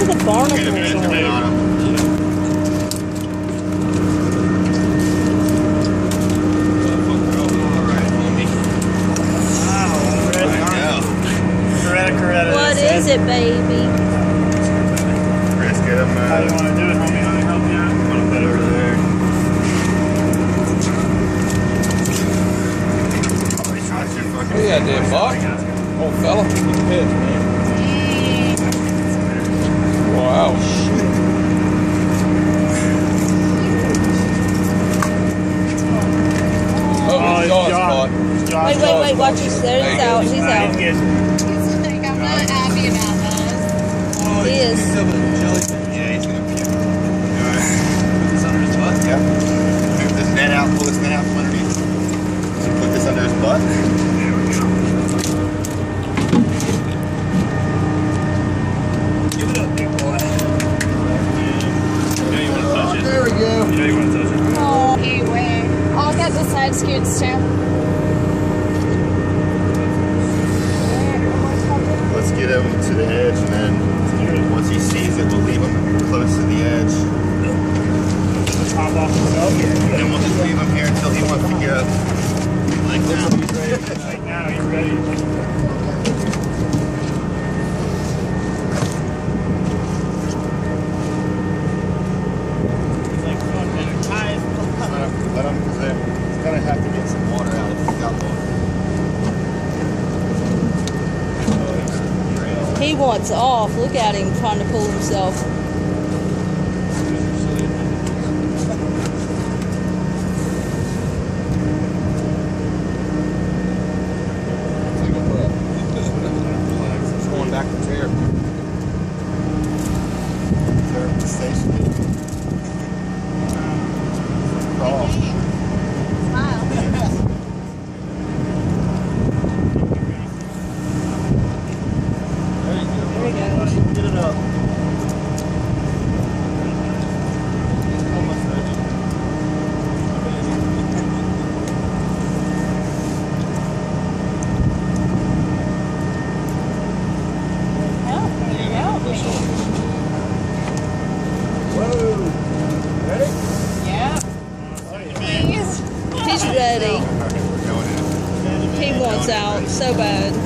of the barnacles on it. What is it, baby? Chris, get him. How you want to do it, homie? Let me help you out. I'm gonna put it over there. Oh, he's trying to shoot fucking. Hey, that damn buck. Old fella. Get the pitch, man. Wow. Oh, he's gone, spot. Wait, watch this. There he's out. He's out. He's Like, I'm not happy about this. He is. Yeah, he's gonna puke. Alright. Put this under his butt? Yeah. Move this net out, pull this net out from underneath. So put this under his butt. There we go. Give it up, big boy. You know you want to touch it. There we go. You know you want to touch it. Oh, anyway. I'll get the side scoots too. Let's get him to the edge, and then once he sees it, we'll leave him close to the edge. Hop off himself. And then we'll just leave him here until he wants to get up. Like now. Like now, he's ready. He's like, fuck, man, tired. Let him, because he's gonna have to get some water out if he's got water. He wants off. Look at him trying to pull himself. It's going back to chair. Serve the station. Crawl. Smile. Get it up. Yeah. Please. He's ready. Okay, we're going in. He wants out so bad.